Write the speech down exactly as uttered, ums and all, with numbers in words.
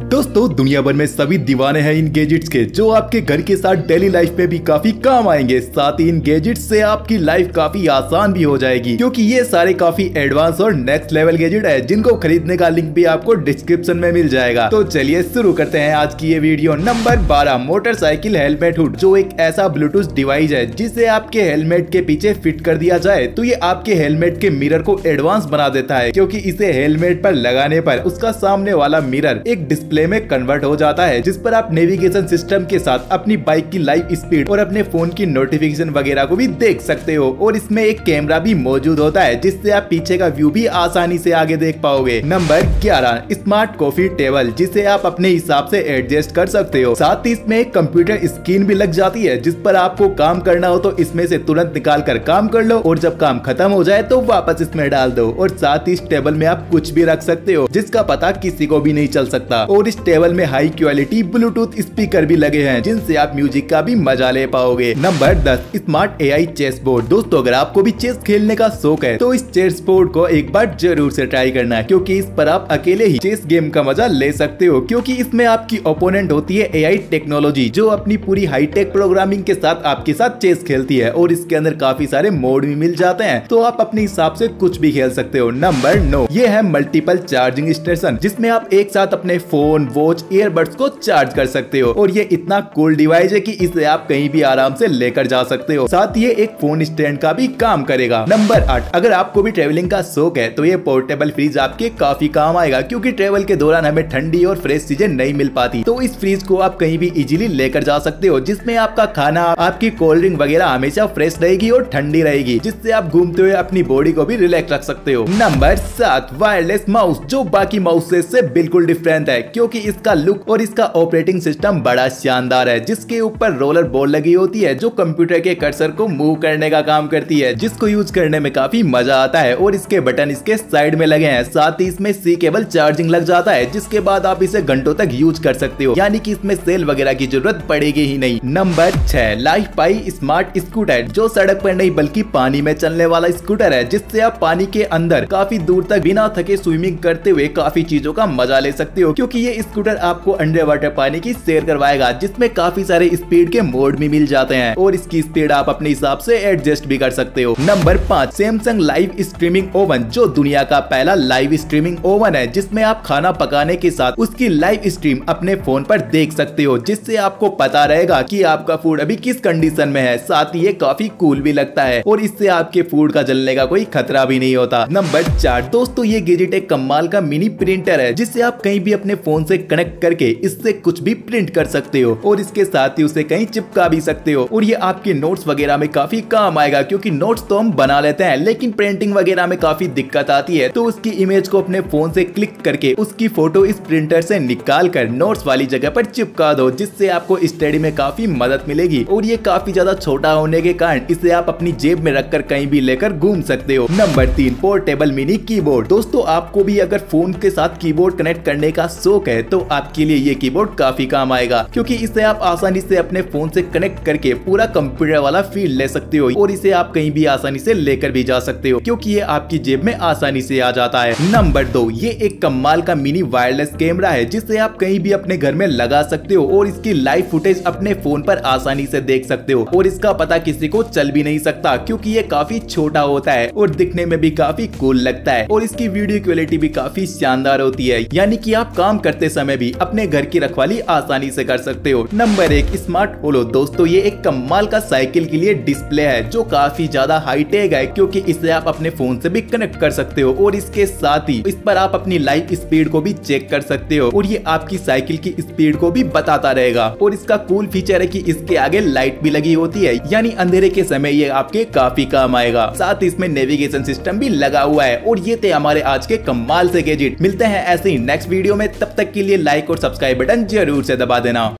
दोस्तों दुनिया भर में सभी दीवाने हैं इन गैजेट्स के, जो आपके घर के साथ डेली लाइफ में भी काफी काम आएंगे। साथ ही इन गैजेट्स से आपकी लाइफ काफी आसान भी हो जाएगी, क्योंकि ये सारे काफी एडवांस और नेक्स्ट लेवल गैजेट है, जिनको खरीदने का लिंक भी आपको डिस्क्रिप्शन में मिल जाएगा। तो चलिए शुरू करते हैं आज की ये वीडियो। नंबर बारह, मोटरसाइकिल हेलमेट हुड, जो एक ऐसा ब्लूटूथ डिवाइस है जिसे आपके हेलमेट के पीछे फिट कर दिया जाए तो ये आपके हेलमेट के मिरर को एडवांस बना देता है, क्योंकि इसे हेलमेट पर लगाने पर उसका सामने वाला मिरर एक डिस्प्ले में कन्वर्ट हो जाता है, जिस पर आप नेविगेशन सिस्टम के साथ अपनी बाइक की लाइव स्पीड और अपने फोन की नोटिफिकेशन वगैरह को भी देख सकते हो। और इसमें एक कैमरा भी मौजूद होता है, जिससे आप पीछे का व्यू भी आसानी से आगे देख पाओगे। नंबर ग्यारह, स्मार्ट कॉफी टेबल, जिसे आप अपने हिसाब से एडजस्ट कर सकते हो। साथ ही इसमें एक कंप्यूटर स्क्रीन भी लग जाती है, जिस पर आपको काम करना हो तो इसमें से तुरंत निकाल कर काम कर लो, और जब काम खत्म हो जाए तो वापस इसमें डाल दो। और साथ ही इस टेबल में आप कुछ भी रख सकते हो, जिसका पता किसी को भी नहीं चल सकता। और इस टेबल में हाई क्वालिटी ब्लूटूथ स्पीकर भी लगे हैं, जिनसे आप म्यूजिक का भी मजा ले पाओगे। नंबर दस, स्मार्ट एआई चेस बोर्ड। दोस्तों अगर आपको भी चेस खेलने का शौक है तो इस चेस बोर्ड को एक बार जरूर से ट्राई करना, क्योंकि इस पर आप अकेले ही चेस गेम का मजा ले सकते हो, क्योंकि इसमें आपकी ओपोनेंट होती है एआई टेक्नोलॉजी, जो अपनी पूरी हाईटेक प्रोग्रामिंग के साथ आपके साथ चेस खेलती है। और इसके अंदर काफी सारे मोड भी मिल जाते हैं, तो आप अपने हिसाब से कुछ भी खेल सकते हो। नंबर नौ, ये है मल्टीपल चार्जिंग स्टेशन, जिसमें आप एक साथ अपने फोन, वॉच, ईयरबड्स को चार्ज कर सकते हो। और ये इतना कूल डिवाइस है कि इसे आप कहीं भी आराम से लेकर जा सकते हो। साथ ही ये एक फोन स्टैंड का भी काम करेगा। नंबर आठ, अगर आपको भी ट्रेवलिंग का शौक है तो ये पोर्टेबल फ्रिज आपके काफी काम आएगा, क्योंकि ट्रेवल के दौरान हमें ठंडी और फ्रेश चीजें नहीं मिल पाती, तो इस फ्रिज को आप कहीं भी इजीली लेकर जा सकते हो, जिसमें आपका खाना, आपकी कोल्ड ड्रिंक वगैरह हमेशा फ्रेश रहेगी और ठंडी रहेगी, जिससे आप घूमते हुए अपनी बॉडी को भी रिलैक्स रख सकते हो। नंबर सात, वायरलेस माउस, जो बाकी माउस से बिल्कुल डिफरेंट है, क्योंकि इसका लुक और इसका ऑपरेटिंग सिस्टम बड़ा शानदार है, जिसके ऊपर रोलर बॉल लगी होती है, जो कंप्यूटर के कर्सर को मूव करने का काम करती है, जिसको यूज करने में काफी मजा आता है। और इसके बटन इसके साइड में लगे हैं। साथ ही इसमें सी केबल चार्जिंग लग जाता है, जिसके बाद आप इसे घंटों तक यूज कर सकते हो, यानी कि इसमें सेल वगैरह की जरूरत पड़ेगी ही नहीं। नंबर छह, लाइफ पाई स्मार्ट स्कूटर, जो सड़क पर नहीं बल्कि पानी में चलने वाला स्कूटर है, जिससे आप पानी के अंदर काफी दूर तक बिना थके स्विमिंग करते हुए काफी चीजों का मजा ले सकते हो, क्योंकि ये स्कूटर आपको अंडर वाटर पानी की सैर करवाएगा, जिसमें काफी सारे स्पीड के मोड भी मिल जाते हैं, और इसकी स्पीड आप अपने हिसाब से एडजस्ट भी कर सकते हो। नंबर पाँच, सैमसंग लाइव स्ट्रीमिंग ओवन, जो दुनिया का पहला लाइव स्ट्रीमिंग ओवन है, जिसमें आप खाना पकाने के साथ उसकी लाइव स्ट्रीम अपने फोन पर देख सकते हो, जिससे आपको पता रहेगा कि आपका फूड अभी किस कंडीशन में है। साथ ही ये काफी कूल भी लगता है, और इससे आपके फूड का जलने का कोई खतरा भी नहीं होता। नंबर चार, दोस्तों ये गैजेट एक कमाल का मिनी प्रिंटर है, जिससे आप कहीं भी अपने फोन से कनेक्ट करके इससे कुछ भी प्रिंट कर सकते हो, और इसके साथ ही उसे कहीं चिपका भी सकते हो। और ये आपके नोट्स वगैरह में काफी काम आएगा, क्योंकि नोट्स तो हम बना लेते हैं, लेकिन प्रिंटिंग वगैरह में काफी दिक्कत आती है, तो उसकी इमेज को अपने फोन से क्लिक करके उसकी फोटो इस प्रिंटर से निकाल कर नोट्स वाली जगह पर चिपका दो, जिससे आपको स्टडी में काफी मदद मिलेगी। और ये काफी ज्यादा छोटा होने के कारण इसे आप अपनी जेब में रखकर कहीं भी लेकर घूम सकते हो। नंबर तीन, पोर्टेबल मिनी कीबोर्ड। दोस्तों आपको भी अगर फोन के साथ कीबोर्ड कनेक्ट करने का शौक है तो आपके लिए ये कीबोर्ड काफी काम आएगा, क्योंकि इसे आप आसानी से अपने फोन से कनेक्ट करके पूरा कंप्यूटर वाला फील ले सकते हो, और इसे आप कहीं भी आसानी से लेकर भी जा सकते हो, क्योंकि ये आपकी जेब में आसानी से आ जाता है। नंबर दो, ये एक कमाल का मिनी वायरलेस कैमरा है, जिसे आप कहीं भी अपने घर में लगा सकते हो, और इसकी लाइव फुटेज अपने फोन पर आसानी से देख सकते हो, और इसका पता किसी को चल भी नहीं सकता, क्योंकि ये काफी छोटा होता है और दिखने में भी काफी कूल लगता है, और इसकी वीडियो क्वालिटी भी काफी शानदार होती है, यानी कि आप काम करते समय भी अपने घर की रखवाली आसानी से कर सकते हो। नंबर एक, स्मार्ट होलो। दोस्तों ये एक कमाल का साइकिल के लिए डिस्प्ले है, जो काफी ज्यादा हाईटेक है, क्योंकि इसे आप अपने फोन से भी कनेक्ट कर सकते हो, और इसके साथ ही इस पर आप अपनी लाइव स्पीड को भी चेक कर सकते हो, और ये आपकी साइकिल की स्पीड को भी बताता रहेगा। और इसका कूल फीचर है कि इसके आगे लाइट भी लगी होती है, यानी अंधेरे के समय ये आपके काफी काम आएगा। साथ ही इसमें नेविगेशन सिस्टम भी लगा हुआ है। और ये थे हमारे आज के कमाल से गैजेट। मिलते हैं ऐसे ही नेक्स्ट वीडियो में, तब तक के लिए लाइक और सब्सक्राइब बटन जरूर से दबा देना।